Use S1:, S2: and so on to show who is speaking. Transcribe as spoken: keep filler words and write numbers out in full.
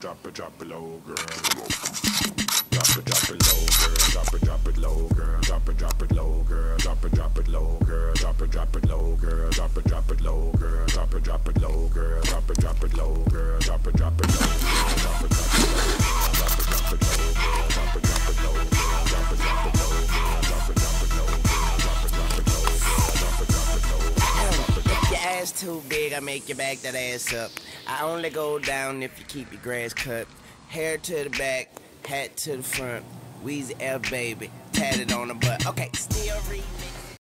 S1: drop it, drop it low, girl. Drop it, drop it low, girl. Drop it, drop it low, girl. Drop it, drop it low, girl. Drop it, drop it low, girl. Drop it, drop it low, girl. Drop it, drop it low, girl. Drop it, drop it low, girl. Drop it, drop it low, girl. Drop it, drop it low, girl. Drop it, drop it low, girl. Drop it, drop it low, girl. Drop it, drop it low, girl. Drop it, drop it low, girl. Drop it, drop it low, girl. Drop it, drop it low, girl. Drop it, drop it low, girl.
S2: If your ass too big, I make you back that ass up. I only go down if you keep your grass cut. Hair to the back, hat to the front. Weezy F baby, tatted on the butt. Okay, still remix.